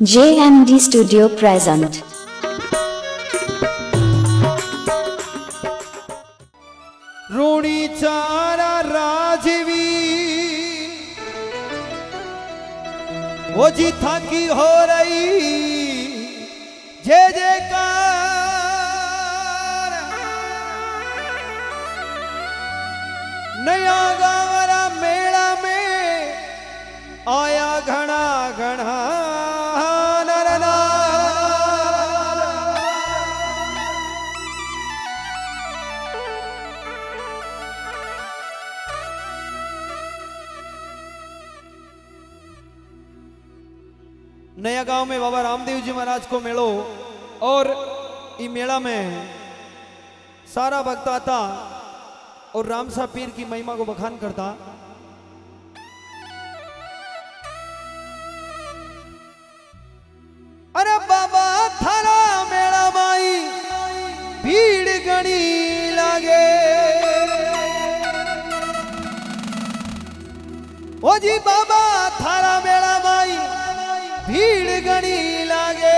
JMD Studio present. रूणी चारा राजवी वो जी थाकी हो रही जय जयकार नया गावरा मेला में आया घना घना नया गांव में बाबा रामदेव जी महाराज को मेलो और इस मेला में सारा भक्त आता और रामसा पीर की महिमा को बखान करता। अरे बाबा थारा मेला माई भीड़ गणी लागे ओ जी बाबा थारा मेला माई भीड़ गणी लागे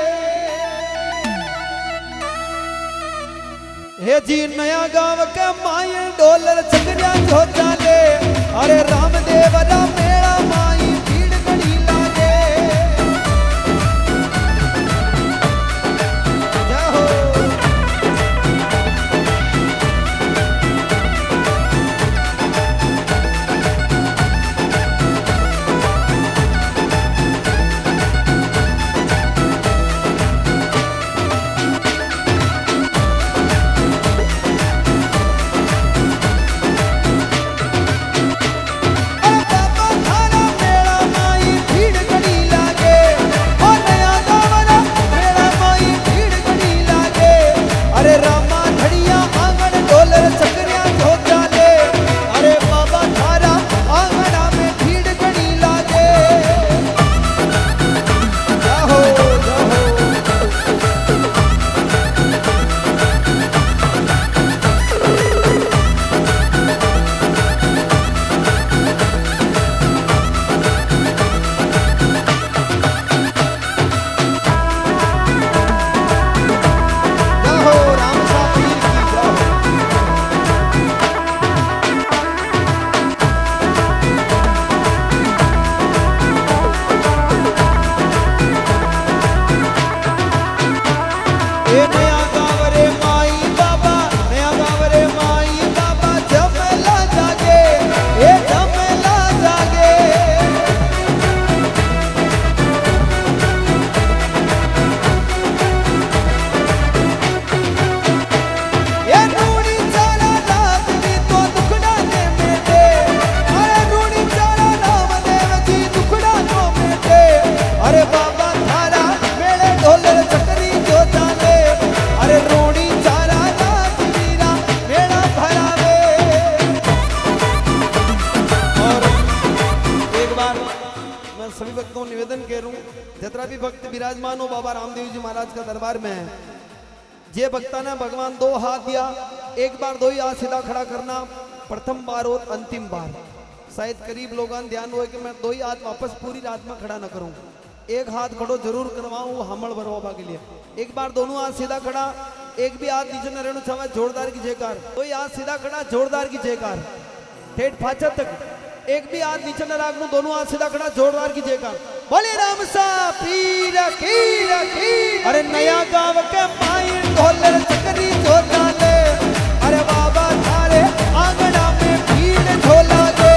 हे जी नया गांव के माई डॉलर चकरिया जो चाले अरे रामदेव रा मेला माई भीड़ गणी लागे जय हो सभी भक्तों को निवेदन कह रहा हूं जितना भी भक्त विराजमान हो बाबा रामदेव जी महाराज का दरबार में जे भक्ता ने भगवान दो हाथ दिया एक बार दो ही हाथ सीधा खड़ा करना प्रथम बार और अंतिम बार शायद करीब लोगों ध्यान हो कि मैं दो ही हाथ वापस पूरी रात में खड़ा न करूं एक हाथ खड़ो जरूर करवाऊं हमल भर बाबा के लिए एक बार दोनों हाथ सीधा खड़ा एक भी हाथ नीचे न रहना चाहे जोरदार की जयकार दो ही हाथ सीधा खड़ा जोरदार की जयकार ठेठ फाचा तक एक भी हाथ नीचे न राखू दोनों हाथ सीधा खड़ा जोरदार की जयकार बोले रामसा पीर की अरे नया गांव के माई ढोलर चकरी जो डाले अरे बाबा थारे आंगना में भीड़ झोला दे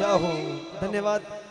हो। धन्यवाद।